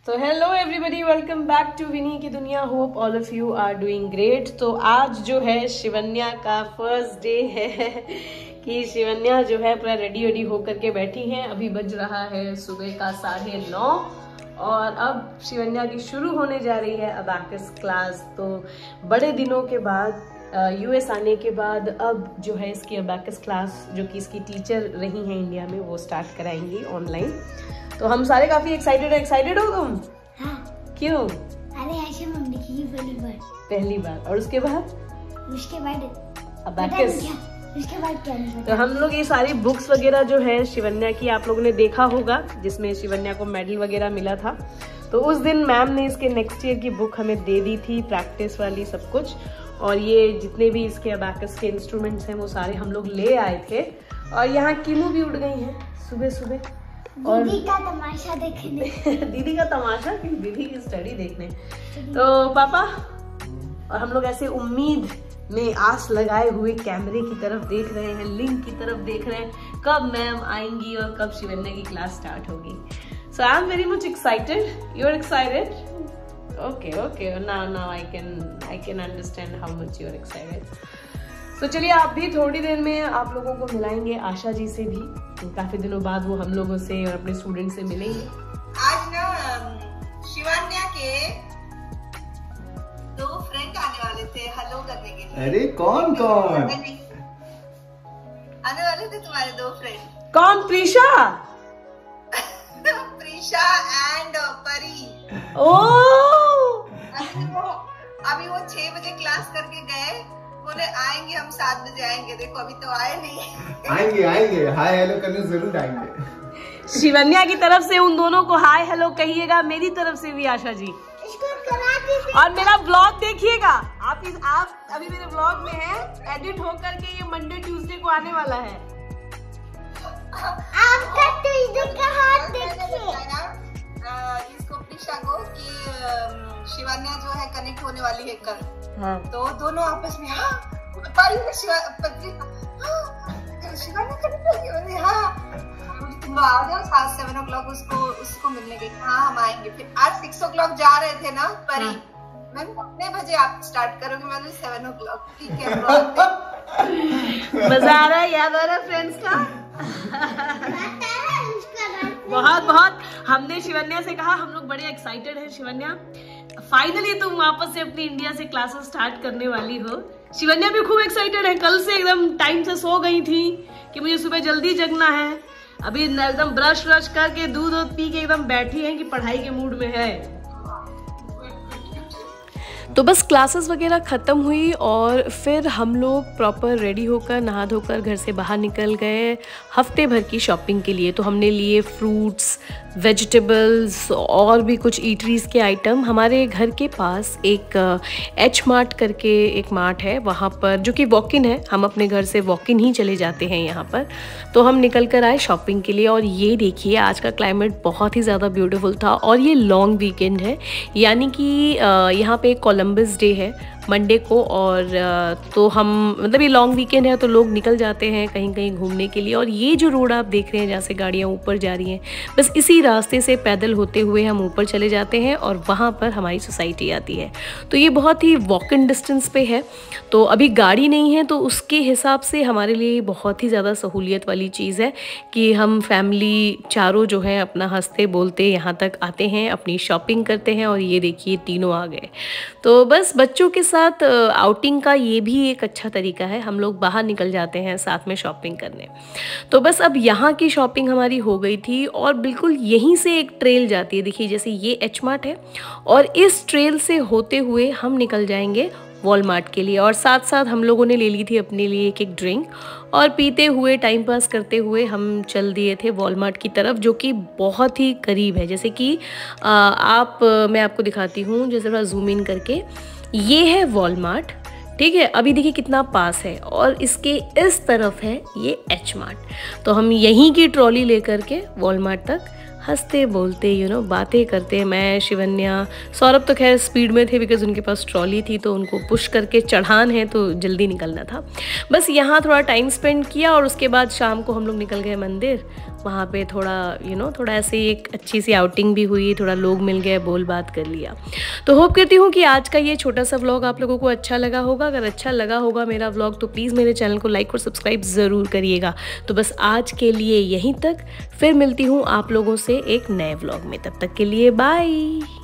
तो hello everybody, welcome back to Vini की दुनिया। Hope all of you are doing great. तो आज जो है शिवन्या का फर्स्ट डे है कि शिवन्या जो है पूरा रेडी होकर के बैठी हैं। अभी बज रहा है सुबह का 9:30 और अब शिवन्या की शुरू होने जा रही है अबैकस क्लास। तो बड़े दिनों के बाद यूएस आने के बाद अब जो है इसकी अबैकस क्लास, जो कि इसकी टीचर रही हैं इंडिया में, वो स्टार्ट कराएंगी ऑनलाइन। तो हम सारे काफी एक्साइटेड हो तुम? हाँ। क्यों? अरे ऐसे हम लिखी पहली बार। और उसके बाद अबैकस। उसके बाद क्या नहीं पता। तो हम लोग ये सारी बुक्स वगैरह जो है शिवन्या की आप लोगों ने देखा होगा, जिसमें शिवन्या को मेडल वगैरह मिला था। तो उस दिन मैम ने इसके नेक्स्ट ईयर की बुक हमें दे दी थी, प्रैक्टिस वाली सब कुछ। और ये जितने भी इसके अबैकस के इंस्ट्रूमेंट्स हैं वो सारे हम लोग ले आए थे। और यहाँ कीमू भी उड़ गई है सुबह और दीदी का तमाशा देखने दीदी का तमाशा, दीदी की स्टडी देखने। तो पापा और हम लोग ऐसे उम्मीद में आस लगाए हुए कैमरे की तरफ देख रहे हैं, लिंक की तरफ देख रहे हैं कब मैम आएंगी और कब शिवन्या की क्लास स्टार्ट होगी। So I am very much excited. You are excited? Okay now I can understand how much you are excited. तो चलिए आप भी थोड़ी देर में आप लोगों को मिलाएंगे आशा जी से भी। तो काफी दिनों बाद वो हम लोगों से और अपने स्टूडेंट से मिलेंगे। आज ना शिवन्या के 2 फ्रेंड आने वाले थे हेलो करने के लिए। अरे कौन आने वाले थे तुम्हारे 2 फ्रेंड। कौन? प्रीशा प्रीशा एंड परी। अभी वो 6 बजे क्लास करके गए, बोले आएंगे हम 7 बजे आएंगे। देखो अभी तो आए नहीं। आएंगे हाय हेलो करने जरूर आएंगे। शिवन्या की तरफ से उन दोनों को हाय हेलो कहिएगा, मेरी तरफ से भी आशा जी। और मेरा ब्लॉग देखिएगा आप अभी मेरे ब्लॉग में है, एडिट हो करके ये मंडे ट्यूसडे को आने वाला है। आपका ट्यूसडे का हाथ देखिए। इसको प्रीशा को कि शिवन्या जो है कनेक्ट होने वाली है कल। हाँ। तो दोनों आपस में शिवन्या कनेक्ट होगी। तुम आ जाओ 7 o'clock उसको मिलने गई। हाँ हम आएंगे। फिर आज 6 o'clock जा रहे थे ना परी। मैम कितने बजे आप स्टार्ट करोगे? मैं 7 o'clock। ठीक है। मजा आ रहा है, याद आ रहा है फ्रेंड्स का। बहुत हमने शिवन्या से कहा हम लोग बड़े एक्साइटेड हैं शिवन्या, फाइनली तुम वापस से अपनी इंडिया से क्लासेस स्टार्ट करने वाली हो। शिवन्या भी खूब एक्साइटेड है, कल से एकदम टाइम से सो गई थी कि मुझे सुबह जल्दी जगना है। अभी एकदम ब्रश करके दूध पी के एकदम बैठी है कि पढ़ाई के मूड में है। तो बस क्लासेस वगैरह ख़त्म हुई और फिर हम लोग प्रॉपर रेडी होकर नहा धोकर घर से बाहर निकल गए हफ्ते भर की शॉपिंग के लिए। तो हमने लिए फ्रूट्स, वेजिटेबल्स और भी कुछ ईटरीज़ के आइटम। हमारे घर के पास एक एच मार्ट करके एक मार्ट है, वहाँ पर जो कि वॉक इन है। हम अपने घर से वॉक इन ही चले जाते हैं यहाँ पर। तो हम निकल कर आए शॉपिंग के लिए। और ये देखिए आज का क्लाइमेट बहुत ही ज़्यादा ब्यूटीफुल था। और ये लॉन्ग वीकेंड है, यानी कि यहाँ पे कोलंबस डे है मंडे को। और तो हम मतलब ये लॉन्ग वीकेंड है तो लोग निकल जाते हैं कहीं घूमने के लिए। और ये जो रोड आप देख रहे हैं जहाँ से गाड़ियाँ ऊपर जा रही हैं, बस इसी रास्ते से पैदल होते हुए हम ऊपर चले जाते हैं और वहाँ पर हमारी सोसाइटी आती है। तो ये बहुत ही वॉक इन डिस्टेंस पे है। तो अभी गाड़ी नहीं है तो उसके हिसाब से हमारे लिए बहुत ही ज़्यादा सहूलियत वाली चीज़ है कि हम फैमिली चारों जो है अपना हंसते बोलते यहाँ तक आते हैं, अपनी शॉपिंग करते हैं। और ये देखिए तीनों आ गए। तो बस बच्चों के साथ आउटिंग का ये भी एक अच्छा तरीका है, हम लोग बाहर निकल जाते हैं साथ में शॉपिंग करने। तो बस अब यहाँ की शॉपिंग हमारी हो गई थी और बिल्कुल यहीं से एक ट्रेल जाती है। देखिए जैसे ये एच मार्ट है और इस ट्रेल से होते हुए हम निकल जाएंगे वॉलमार्ट के लिए। और साथ साथ हम लोगों ने ले ली थी अपने लिए एक ड्रिंक और पीते हुए टाइम पास करते हुए हम चल दिए थे वॉलमार्ट की तरफ, जो कि बहुत ही करीब है। जैसे कि मैं आपको दिखाती हूँ, जैसे थोड़ा जूम इन करके, ये है वॉलमार्ट। ठीक है, अभी देखिए कितना पास है। और इसके इस तरफ है ये एच मार्ट। तो हम यहीं की ट्रॉली लेकर के वॉलमार्ट तक हंसते बोलते बातें करते, मैं शिवन्या, सौरभ तो खैर स्पीड में थे बिकॉज उनके पास ट्रॉली थी तो उनको पुश करके चढ़ान है तो जल्दी निकलना था। बस यहाँ थोड़ा टाइम स्पेंड किया और उसके बाद शाम को हम लोग निकल गए मंदिर। वहाँ पे थोड़ा थोड़ा ऐसे एक अच्छी सी आउटिंग भी हुई, थोड़ा लोग मिल गए, बोल बात कर लिया। तो होप करती हूँ कि आज का ये छोटा सा व्लॉग आप लोगों को अच्छा लगा होगा। अगर अच्छा लगा होगा मेरा व्लॉग तो प्लीज़ मेरे चैनल को लाइक और सब्सक्राइब ज़रूर करिएगा। तो बस आज के लिए यहीं तक, फिर मिलती हूँ आप लोगों से एक नए व्लॉग में। तब तक के लिए बाय।